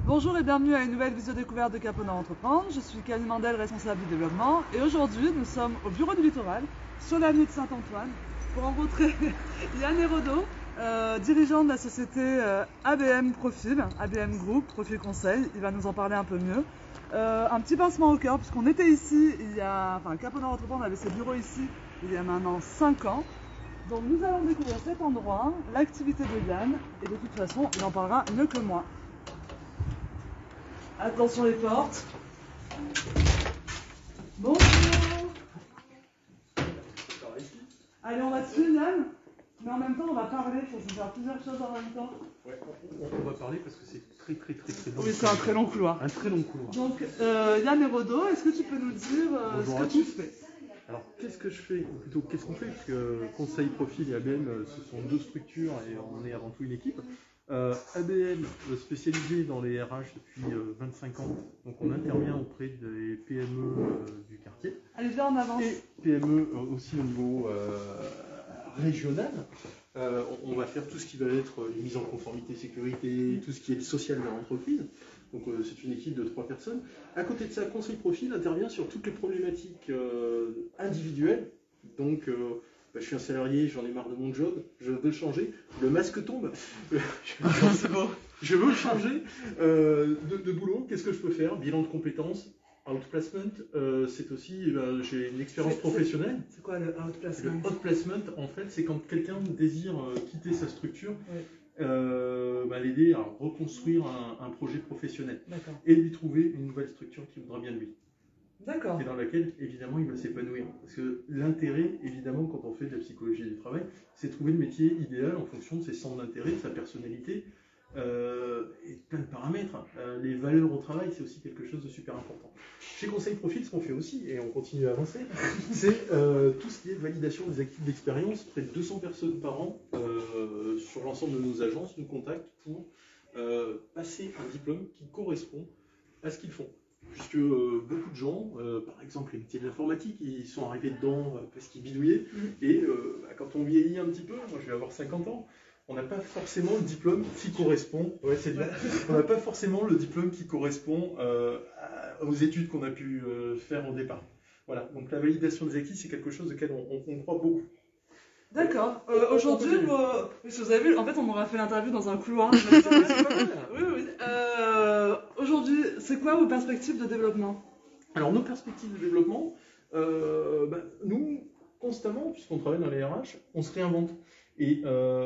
Bonjour et bienvenue à une nouvelle visio découverte de Capona Entreprendre. Je suis Camille Mandel, responsable du développement. Et aujourd'hui, nous sommes au bureau du littoral, sur l'avenue de Saint-Antoine, pour rencontrer Yann Hérodeau, dirigeant de la société ABM Profil, ABM Group, Profil Conseil. Il va nous en parler un peu mieux. Un petit pincement au cœur, puisqu'on était ici, Capona Entreprendre avait ses bureaux ici il y a maintenant 5 ans. Donc nous allons découvrir cet endroit, l'activité de Yann, et de toute façon, il en parlera mieux que moi. Attention les portes. Bonjour. Allez, on va dessus, Yann. Mais en même temps, on va parler, il faut faire plusieurs choses en même temps. Ouais, on va parler parce que c'est très long. Oui, c'est un très long couloir. Un très long couloir. Donc, Yann Hérodeau, est-ce que tu peux nous dire ce que tu fais? Alors, qu'est-ce que je fais, ou plutôt qu'est-ce qu'on fait? Parce que Conseil, Profil et ABM, ce sont deux structures et on est avant tout une équipe. ABM spécialisé dans les RH depuis 25 ans, donc on intervient auprès des PME du quartier. Allez, viens en avance. Et PME aussi au niveau régional. On va faire tout ce qui va être les mises en conformité sécurité, tout ce qui est social de l'entreprise. Donc c'est une équipe de 3 personnes. À côté de ça, Conseil Profil intervient sur toutes les problématiques individuelles. Donc je suis un salarié, j'en ai marre de mon job, je veux changer, le masque tombe, je veux changer de boulot, qu'est-ce que je peux faire? Bilan de compétences, outplacement, c'est aussi, j'ai une expérience professionnelle. C'est quoi le outplacement? Le outplacement, en fait, c'est quand quelqu'un désire quitter sa structure, l'aider à reconstruire un projet professionnel et lui trouver une nouvelle structure qui voudra bien de lui. D'accord. Et dans laquelle, évidemment, il va s'épanouir. Parce que l'intérêt, évidemment, quand on fait de la psychologie du travail, c'est trouver le métier idéal en fonction de ses centres d'intérêt, de sa personnalité, et plein de paramètres. Les valeurs au travail, c'est aussi quelque chose de super important. Chez Conseil Profil, ce qu'on fait aussi, et on continue à avancer, c'est tout ce qui est validation des actifs d'expérience. Près de 200 personnes par an, sur l'ensemble de nos agences, nous contactent pour passer un diplôme qui correspond à ce qu'ils font. Puisque beaucoup de gens, par exemple les métiers de l'informatique, ils sont arrivés dedans parce qu'ils bidouillaient. Et quand on vieillit un petit peu, moi je vais avoir 50 ans, on n'a pas forcément le diplôme qui correspond. Ouais, c'est dur. On n'a pas forcément le diplôme qui correspond aux études qu'on a pu faire au départ. Voilà. Donc la validation des acquis, c'est quelque chose auquel on croit beaucoup. D'accord. Aujourd'hui, vous avez vu, en fait, on m'aura fait l'interview dans un couloir. Oui. Aujourd'hui, c'est quoi vos perspectives de développement? Alors, nos perspectives de développement, nous, constamment, puisqu'on travaille dans les RH, on se réinvente. Et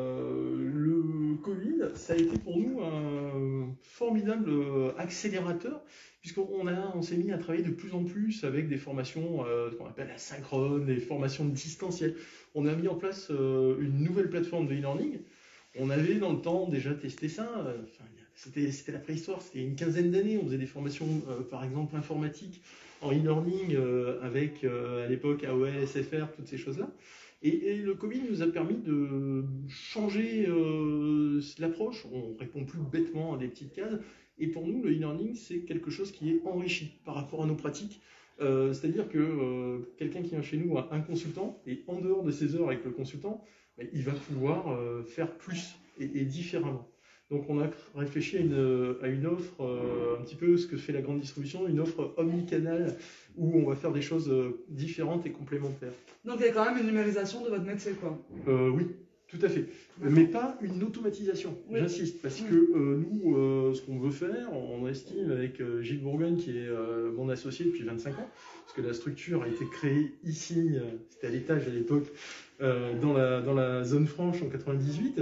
le Covid, ça a été pour nous un formidable accélérateur, puisqu'on s'est mis à travailler de plus en plus avec des formations qu'on appelle asynchrones, des formations distancielles. On a mis en place une nouvelle plateforme de e-learning. On avait dans le temps déjà testé ça. C'était la préhistoire, c'était une quinzaine d'années. On faisait des formations, par exemple, informatiques en e-learning avec, à l'époque, AOL, SFR, toutes ces choses-là. Et le Covid nous a permis de changer l'approche. On répond plus bêtement à des petites cases. Et pour nous, le e-learning, c'est quelque chose qui est enrichi par rapport à nos pratiques. C'est-à-dire que quelqu'un qui vient chez nous a un consultant, et en dehors de ses heures avec le consultant, il va pouvoir faire plus et différemment. Donc on a réfléchi à une offre, un petit peu ce que fait la grande distribution, une offre omnicanal où on va faire des choses différentes et complémentaires. Donc il y a quand même une numérisation de votre métier, quoi. Oui, tout à fait. Mais pas une automatisation, j'insiste, parce que nous, ce qu'on veut faire, on estime avec Gilles Bourgogne, qui est mon associé depuis 25 ans, parce que la structure a été créée ici, c'était à l'étage à l'époque, dans la zone franche en 98.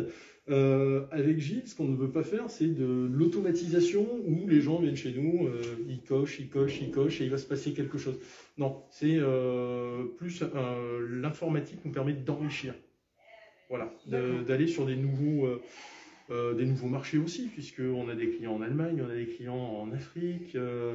Avec Gilles, ce qu'on ne veut pas faire, c'est de l'automatisation où les gens viennent chez nous, ils cochent et il va se passer quelque chose. Non, c'est plus l'informatique nous permet d'enrichir. Voilà, d'aller sur des nouveaux marchés aussi, puisqu'on a des clients en Allemagne, on a des clients en Afrique,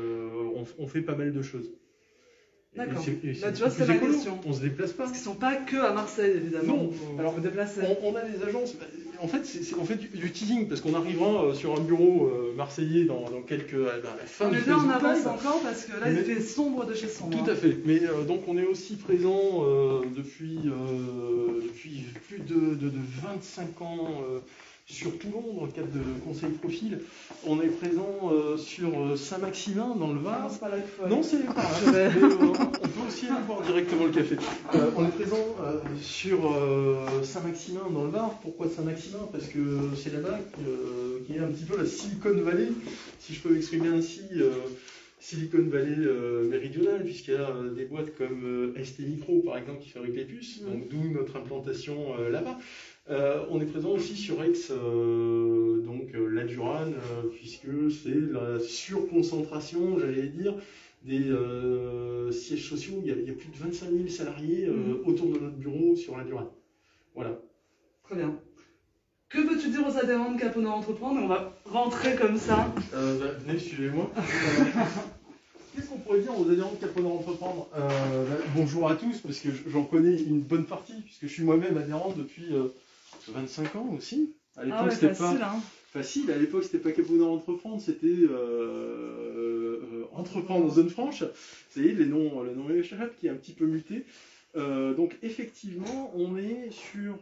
on fait pas mal de choses. D'accord. Là, tu vois, c'est ma question. On se déplace pas. Parce qu'ils ne sont pas que à Marseille, évidemment. Non. Alors, vous déplacez. On a des agences. En fait, on fait du teasing parce qu'on arrivera sur un bureau marseillais dans quelques. À la fin du là, on avance encore parce que là, il fait sombre de chez sombre. Tout à fait. Mais donc, on est aussi présent depuis plus de 25 ans sur Toulon dans le cadre de Conseil Profil. On est présent sur Saint-Maximin dans le Var. Non, c'est pas là qu'il faut aller. Non, c'est par là. Je vais- Mais, on peut aussi aller boire directement le café. On est présent sur Saint-Maximin dans le Var. Pourquoi Saint-Maximin? Parce que c'est là-bas qu'il y a un petit peu la Silicon Valley, si je peux m'exprimer ainsi. Silicon Valley méridionale, puisqu'il y a des boîtes comme ST Micro, par exemple, qui fabriquent les puces, donc d'où notre implantation là-bas. On est présent aussi sur Aix, donc la Durane, puisque c'est la surconcentration, j'allais dire, des sièges sociaux. Il y a plus de 25 000 salariés autour de notre bureau sur la Durane. Voilà. Très bien. Que peux-tu dire aux adhérents de Capona Entreprendre? On va rentrer comme ça. Venez, suivez-moi. Qu'est-ce qu'on pourrait dire aux adhérents de Capona Entreprendre? Bonjour à tous, parce que j'en connais une bonne partie, puisque je suis moi-même adhérent depuis 25 ans aussi. À l'époque, Ah ouais, c'était facile, pas hein. facile. À l'époque, c'était pas Capona Entreprendre, c'était Entreprendre en zone franche. Vous savez, le nom m'échappe, qui est un petit peu muté. Donc effectivement, on est sur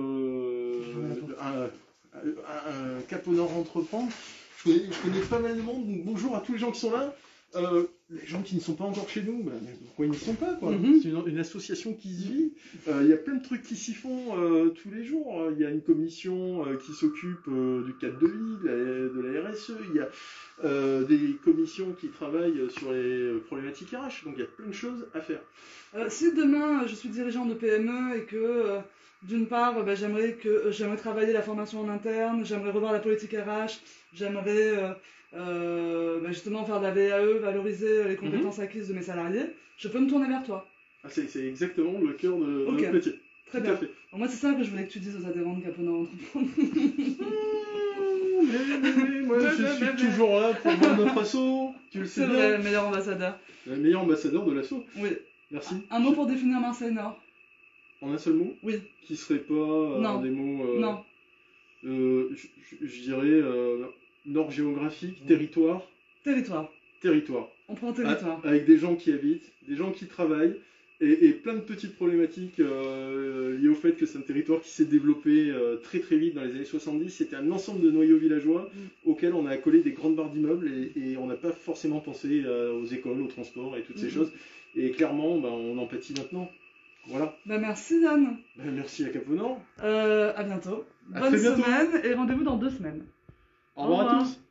un Capona Entreprendre. Je connais pas mal de monde, donc bonjour à tous les gens qui sont là. Les gens qui ne sont pas encore chez nous, mais pourquoi ils n'y sont pas quoi? C'est une association qui se vit. Il y a plein de trucs qui s'y font tous les jours. Il y a une commission qui s'occupe du cadre de vie, de la RSE. Il y a des commissions qui travaillent sur les problématiques RH. Donc il y a plein de choses à faire. Si demain je suis dirigeant de PME et que d'une part j'aimerais travailler la formation en interne, j'aimerais revoir la politique RH, j'aimerais justement faire de la VAE, valoriser les compétences acquises de mes salariés, je peux me tourner vers toi. Ah, c'est exactement le cœur de Ok. notre métier. Très Tout bien. à fait. Moi c'est ça que je voulais que tu dises aux adhérents de Capona Entreprendre. Mais, moi je suis toujours là pour vendre notre assaut, tu le sais C'est bien. vrai, meilleur ambassadeur. Le meilleur ambassadeur de l'assaut. Oui. Merci. Un mot pour définir Marseille Nord. En un seul mot? Oui. Qui serait pas Non. des mots. Non. Je dirais nord géographique, territoire. Territoire. Territoire. On prend territoire. Avec des gens qui habitent, des gens qui travaillent, et plein de petites problématiques liées au fait que c'est un territoire qui s'est développé très très vite dans les années 70. C'était un ensemble de noyaux villageois auxquels on a accolé des grandes barres d'immeubles et on n'a pas forcément pensé aux écoles, aux transports et toutes ces choses. Et clairement, on en pâtit maintenant. Voilà. Merci Dan. Merci à Capona. À bientôt. À Bonne très bientôt. semaine et rendez-vous dans 2 semaines. Au revoir à tous.